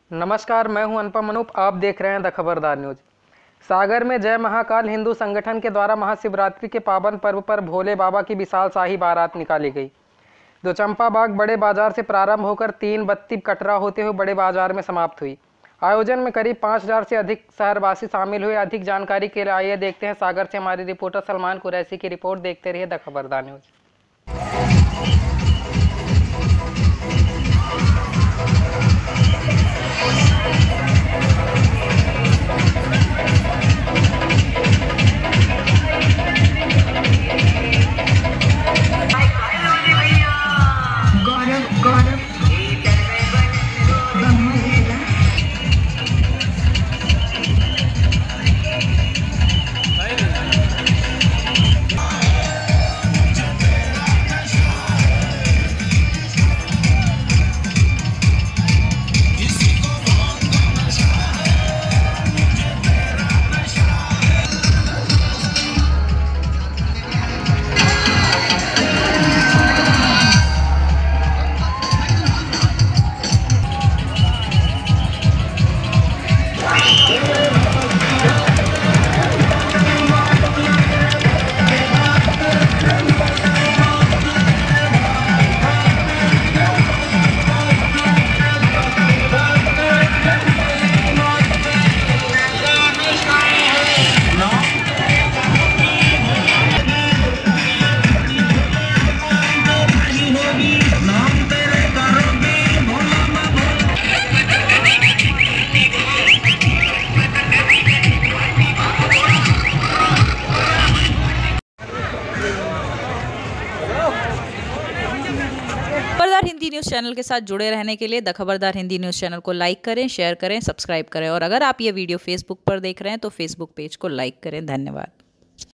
नमस्कार, मैं हूं अनुपम अनूप। आप देख रहे हैं द खबरदार न्यूज। सागर में जय महाकाल हिंदू संगठन के द्वारा महाशिवरात्रि के पावन पर्व पर भोले बाबा की विशाल शाही बारात निकाली गई, जो चंपा बाग बड़े बाजार से प्रारंभ होकर 3 बत्ती कटरा होते हुए बड़े बाजार में समाप्त हुई। आयोजन में करीब 5000 से अधिक शहरवासी शामिल हुए। अधिक जानकारी के लिए आइए देखते हैं सागर से हमारे रिपोर्टर सलमान कुरैशी की रिपोर्ट। देखते रहिए द खबरदार न्यूज। खबरदार हिंदी न्यूज़ चैनल के साथ जुड़े रहने के लिए the Khabardar Hindi news channel को लाइक करें, शेयर करें, सब्सक्राइब करें और अगर आप ये वीडियो फेसबुक पर देख रहे हैं तो फेसबुक पेज को लाइक करें। धन्यवाद।